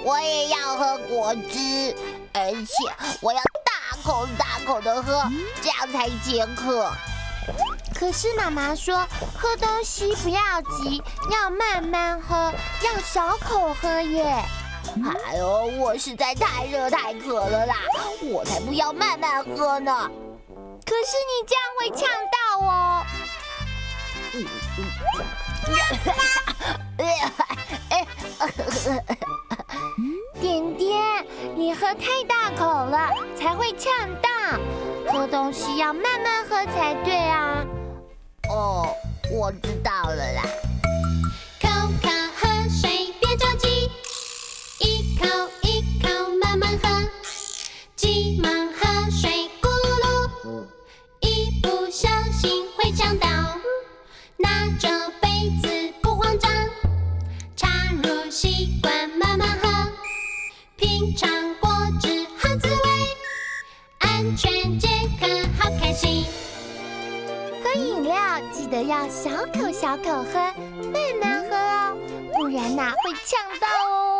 我也要喝果汁，而且我要大口大口的喝，这样才解渴。 可是妈妈说，喝东西不要急，要慢慢喝，要小口喝耶。 哎呦，我实在太热太渴了啦，我才不要慢慢喝呢。 可是你这样会呛到哦。点点，你喝太大口了，才会呛到。喝东西要慢慢喝才对啊。 哦，我知道了啦。 口口喝水，别着急，一口一口慢慢喝。急忙喝水，咕噜噜，一不小心会呛到。拿着杯子不慌张，插入吸管慢慢喝。品尝果汁好滋味，安全解渴好开心。 喝饮料记得要小口小口喝，慢慢喝哦，不然会呛到哦。